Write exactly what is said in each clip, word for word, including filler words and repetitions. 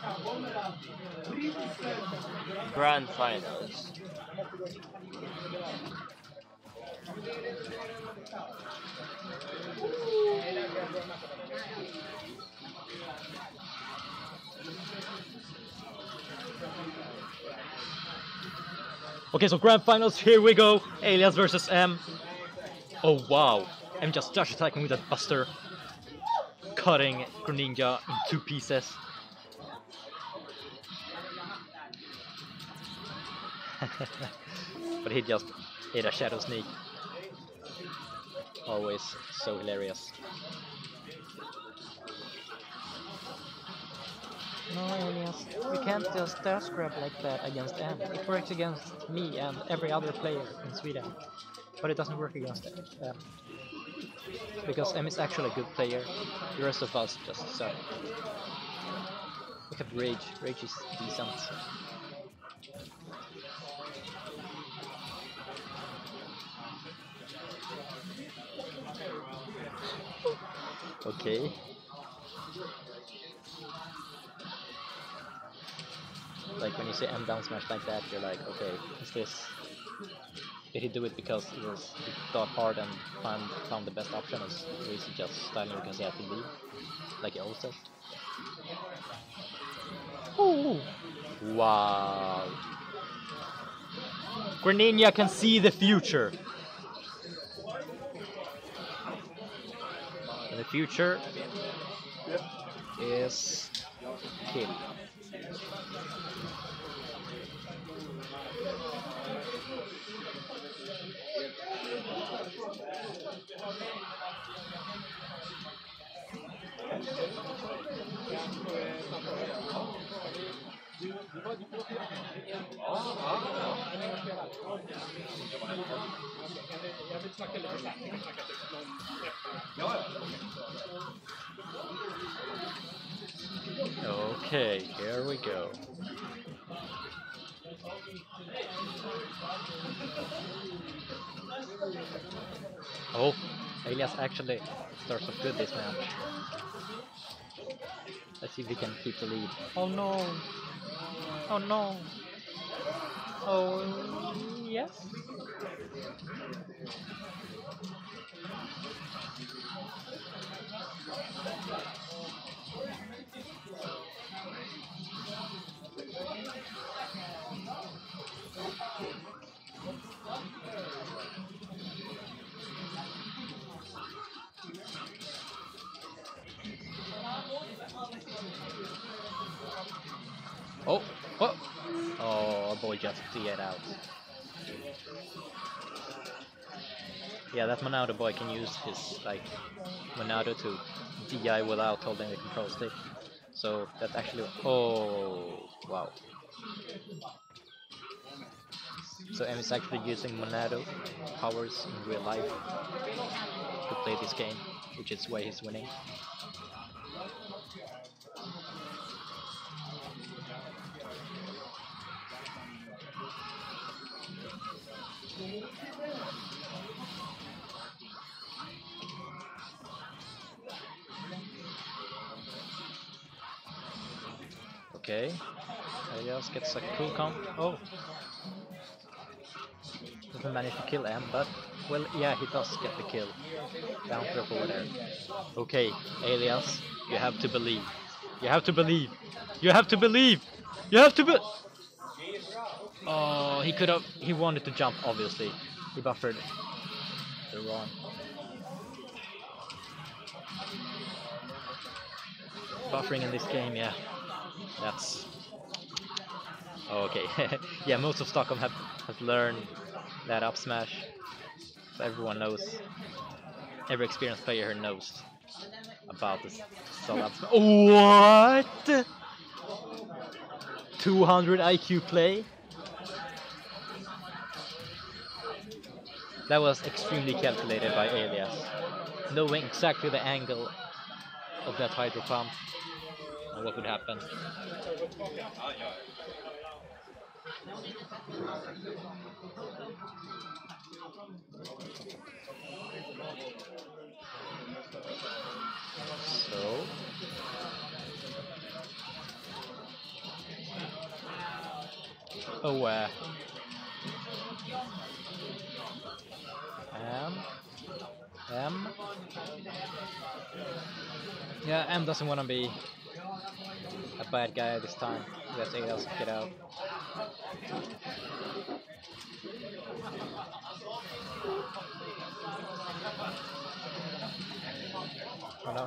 Grand finals. Okay, so grand finals, here we go. Alias versus M. Oh wow. M just dash attacking with that buster, cutting Greninja in two pieces. But he just ate a Shadow Sneak. Always so hilarious. No, Alias, we can't just dash grab like that against M. It works against me and every other player in Sweden. But it doesn't work against M. Because M is actually a good player. The rest of us just suck. Look at Rage. Rage is decent. Okay. Like when you say M down smash like that, you're like, okay, is this? Did he do it because he was he thought hard and found found the best option, or is he just styling because he had to leave, like he always does? Ooh. Wow. Greninja can see the future. And the future is kill. Okay, here we go. Oh, Elias actually starts off good this match. Let's see if we can keep the lead. Oh no! Oh no! Oh yes? Oh, oh, oh, our boy just D it out. Yeah, that Monado boy can use his like Monado to D I without holding the control stick. So that actually, oh wow. So M is actually using Monado powers in real life to play this game, which is why he's winning. Okay, Elias gets a cool comp. Oh, doesn't manage to kill M, but well, yeah, he does get the kill. Down throw over there. Okay, Elias, you have to believe. You have to believe. You have to believe. You have to be. Oh, he could have. He wanted to jump, obviously. He buffered the run. Buffering in this game, yeah. That's okay. Yeah, most of Stockholm have have learned that up smash. So everyone knows. Every experienced player here knows about this solid up smash. What? two hundred I Q play? That was extremely calculated by Elias, knowing exactly the angle of that hydro pump and what would happen. So Oh, uh, M, M. Yeah, M doesn't want to be a bad guy this time. Let Alias get out. Oh no.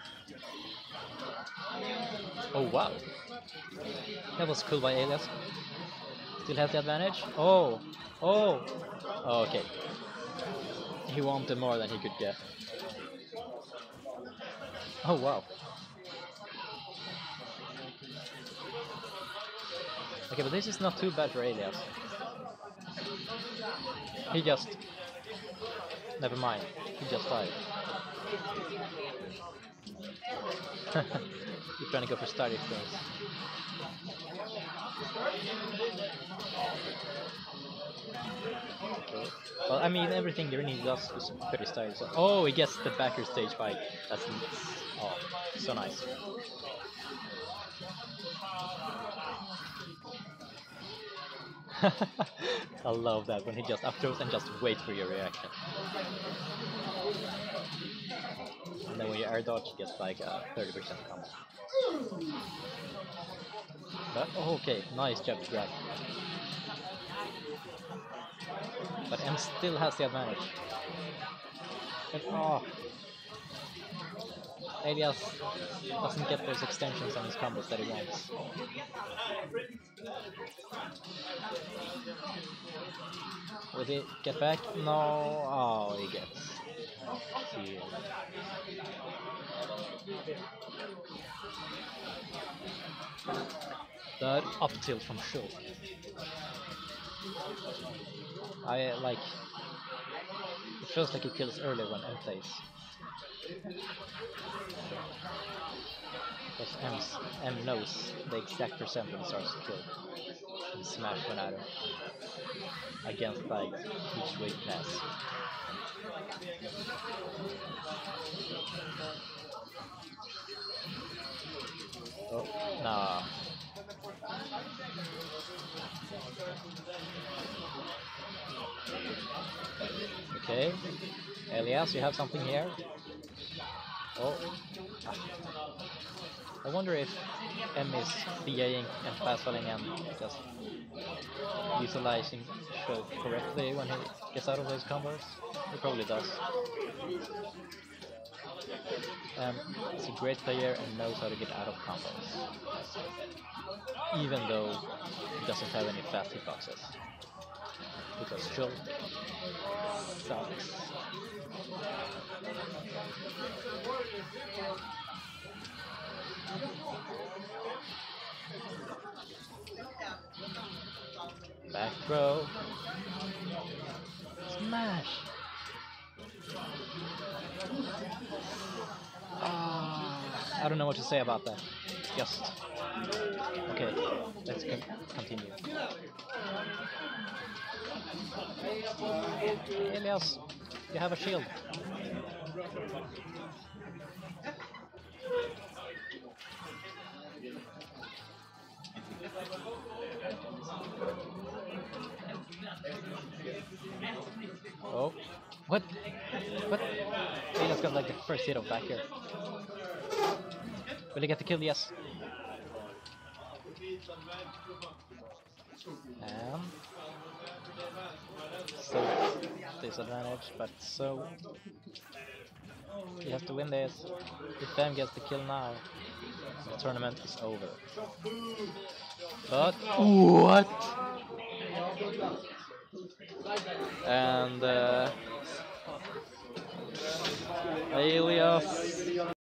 Oh wow. That was cool by Alias. Still has the advantage. Oh. Oh. Oh, okay. He wanted more than he could get. Oh wow. Okay, but this is not too bad for Alias. He just... Never mind. He just died. You're trying to go for starter things. Okay. Well, I mean, everything Granny does is pretty stylish. So, oh, he gets the backer stage bite. That's oh, so nice. I love that when he just up throws and just wait for your reaction. And then when you air dodge, you get like a thirty percent combo. But oh, okay, nice jab to grab. But M still has the advantage. And, oh, Alias doesn't get those extensions on his combos that he wants. Will he get back? No. Oh, he gets. Here. That up tilt from Schultz. I uh, like. It feels like he kills earlier when M plays. Because M's, M knows the exact percent when he starts to kill. And smash one at him. Against like each weight class. Oh, nah. Okay, Alias, you have something here. Oh, I wonder if M is BAing and fast falling and just utilizing Shulk correctly when he gets out of those combos. He probably does. Um, he's a great player and knows how to get out of combos, even though he doesn't have any fast hitboxes. Because Shulk sucks. Back throw. Smash. Ah, I don't know what to say about that. Just okay. Let's con continue. Alias, you have a shield. Oh, what? What? Alias got like the first hit of back here. Will he get the kill? Yes. And so disadvantage, but so he has to win this. If Fam gets the kill now, the tournament is over. But what? And uh, Alias